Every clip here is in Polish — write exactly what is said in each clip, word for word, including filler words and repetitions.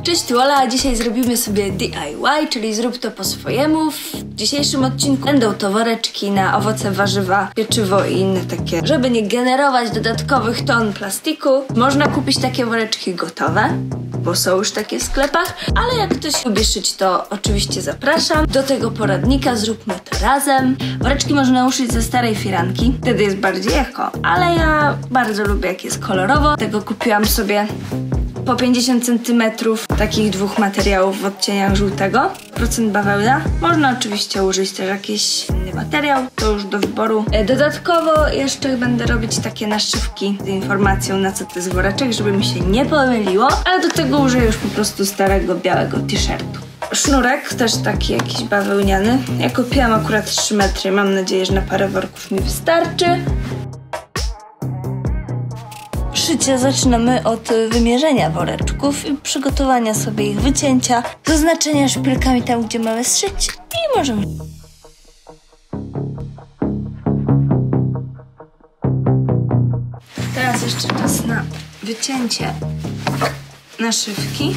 Cześć, tu Ola, a dzisiaj zrobimy sobie D I Y, czyli zrób to po swojemu. W dzisiejszym odcinku będą to woreczki na owoce, warzywa, pieczywo i inne takie. Żeby nie generować dodatkowych ton plastiku, można kupić takie woreczki gotowe, bo są już takie w sklepach, ale jak ktoś lubi szyć, to oczywiście zapraszam. Do tego poradnika zróbmy to razem. Woreczki można uszyć ze starej firanki, wtedy jest bardziej eko, ale ja bardzo lubię, jak jest kolorowo. Tego kupiłam sobie po pięćdziesiąt centymetrów takich dwóch materiałów w odcieniach żółtego. Procent bawełna. Można oczywiście użyć też jakiś inny materiał, to już do wyboru. Dodatkowo jeszcze będę robić takie naszywki z informacją, na co to jest woreczek, żeby mi się nie pomyliło, ale do tego użyję już po prostu starego białego t-shirtu. Sznurek też taki jakiś bawełniany. Ja kupiłam akurat trzy metry, mam nadzieję, że na parę worków mi wystarczy. Szycie zaczynamy od wymierzenia woreczków i przygotowania sobie ich wycięcia, zaznaczenia szpilkami tam, gdzie mamy zszyć i możemy. Teraz jeszcze czas na wycięcie naszywki.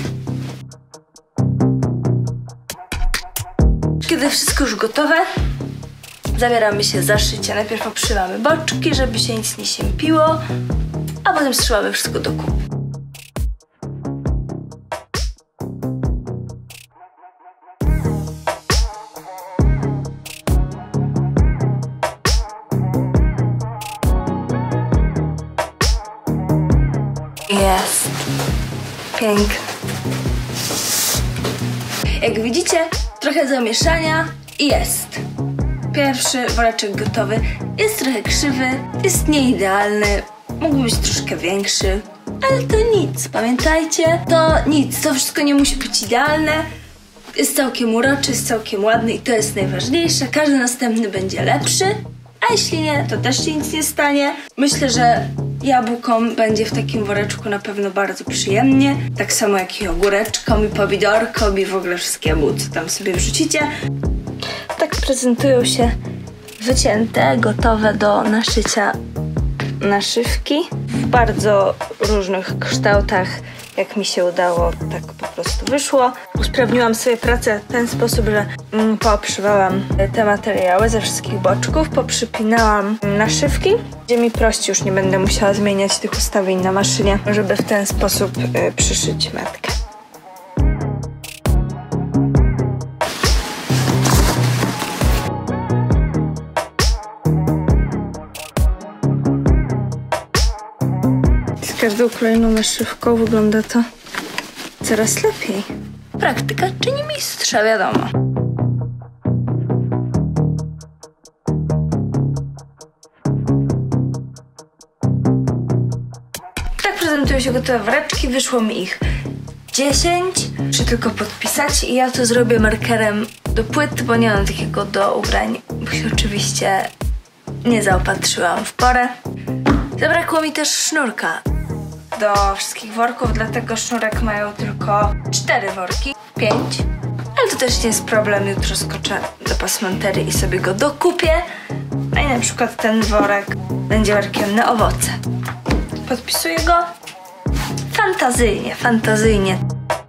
Kiedy wszystko już gotowe, zabieramy się za szycie. Najpierw obszywamy boczki, żeby się nic nie siępiło, a potem strzymamy wszystko do kupy. Jest pięknie. Jak widzicie, trochę zamieszania i jest. Pierwszy woreczek gotowy. Jest trochę krzywy, jest nieidealny. Mógłby być troszkę większy, ale to nic. Pamiętajcie, to nic. To wszystko nie musi być idealne. Jest całkiem uroczy, jest całkiem ładny i to jest najważniejsze. Każdy następny będzie lepszy, a jeśli nie, to też się nic nie stanie. Myślę, że jabłkom będzie w takim woreczku na pewno bardzo przyjemnie. Tak samo jak i ogóreczkom, i pomidorkom, i w ogóle wszystkiemu, co tam sobie wrzucicie. Tak prezentują się wycięte, gotowe do naszycia naszywki w bardzo różnych kształtach. Jak mi się udało, tak po prostu wyszło. Usprawniłam sobie pracę w ten sposób, że mm, poobszywałam te materiały ze wszystkich boczków, poprzypinałam naszywki, gdzie mi prościej, już nie będę musiała zmieniać tych ustawień na maszynie, żeby w ten sposób y, przyszyć metkę. Z każdą kolejną naszywką wygląda to coraz lepiej. Praktyka czyni mistrza, wiadomo. Tak prezentują się gotowe woreczki. Wyszło mi ich dziesięć. Muszę tylko podpisać i ja to zrobię markerem do płyt, bo nie mam takiego do ubrań, bo się oczywiście nie zaopatrzyłam w porę. Zabrakło mi też sznurka do wszystkich worków, dlatego sznurek mają tylko cztery worki, pięć. Ale to też nie jest problem, jutro skoczę do pasmanterii i sobie go dokupię. No i na przykład ten worek będzie workiem na owoce. Podpisuję go fantazyjnie, fantazyjnie.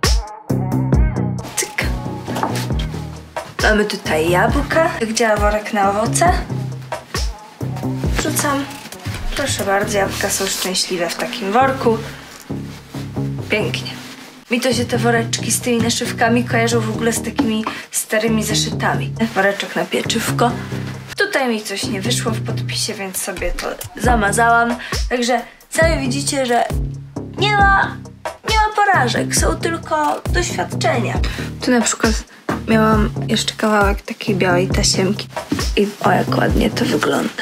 Cyk. Mamy tutaj jabłka. Jak działa worek na owoce? Wrzucam. Proszę bardzo, jabłka są szczęśliwe w takim worku. Pięknie. Mi to się te woreczki z tymi naszywkami kojarzą w ogóle z takimi starymi zeszytami. Woreczek na pieczywko. Tutaj mi coś nie wyszło w podpisie, więc sobie to zamazałam. Także sami widzicie, że nie ma, nie ma porażek, są tylko doświadczenia. Tu na przykład miałam jeszcze kawałek takiej białej tasiemki. I o, jak ładnie to wygląda.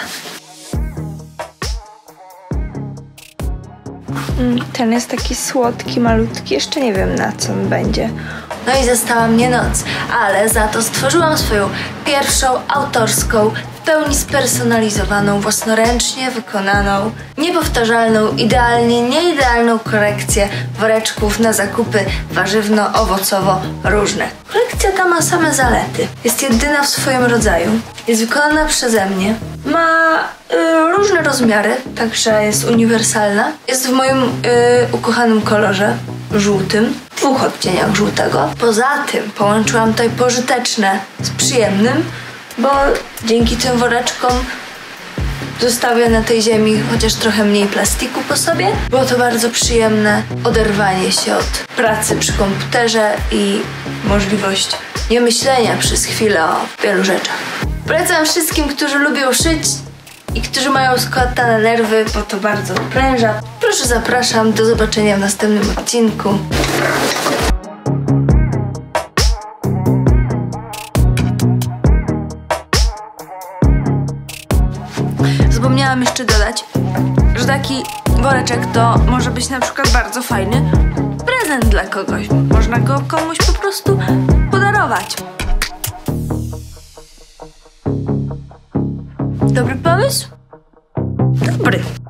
Ten jest taki słodki, malutki, jeszcze nie wiem, na co on będzie. No i została mnie noc, ale za to stworzyłam swoją pierwszą autorską, w pełni spersonalizowaną, własnoręcznie wykonaną, niepowtarzalną, idealnie nieidealną kolekcję woreczków na zakupy warzywno-owocowo-różne. Kolekcja ta ma same zalety. Jest jedyna w swoim rodzaju. Jest wykonana przeze mnie. Ma y, różne rozmiary, także jest uniwersalna. Jest w moim y, ukochanym kolorze żółtym. w dwóch odcieniach żółtego. Poza tym połączyłam tutaj pożyteczne z przyjemnym, bo dzięki tym woreczkom zostawię na tej ziemi chociaż trochę mniej plastiku po sobie. Było to bardzo przyjemne oderwanie się od pracy przy komputerze i możliwość nie myślenia przez chwilę o wielu rzeczach. Polecam wszystkim, którzy lubią szyć i którzy mają składane nerwy, bo to bardzo odpręża. Proszę, zapraszam, do zobaczenia w następnym odcinku. Zapomniałam jeszcze dodać, że taki woreczek to może być na przykład bardzo fajny prezent dla kogoś. Można go komuś po prostu podarować. Dobry pomysł? Dobry.